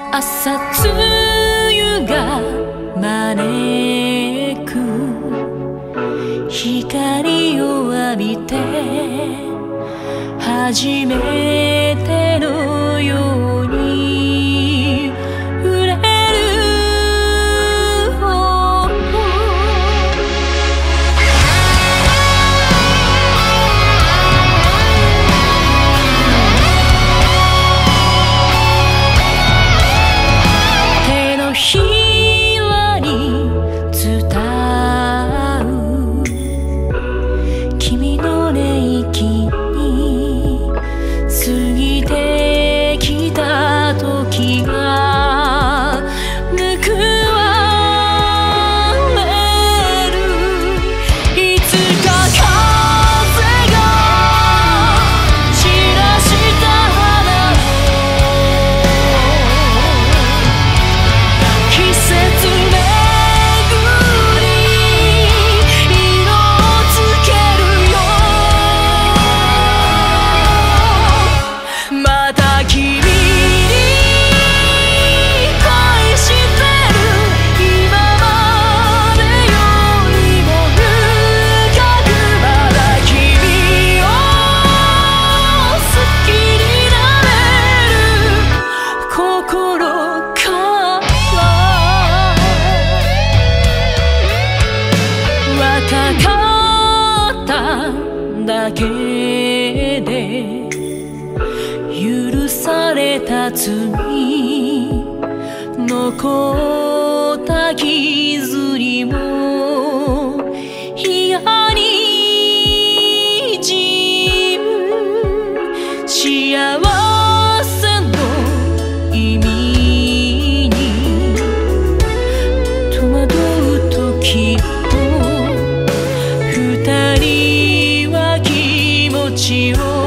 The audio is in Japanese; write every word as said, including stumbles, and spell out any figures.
朝露が招く光を浴びて初めてのように触れる。手のひらに伝う君の寝息に過ぎてきた時が報われる。いつか風が散らした花を季節巡り色をつけるよ。また君に恋してる。今までよりも深くまだ君を好きになれる心から若かっただけで許された罪残った傷にも嫌にじむ幸せの意味に戸惑う時も二人は気持ちを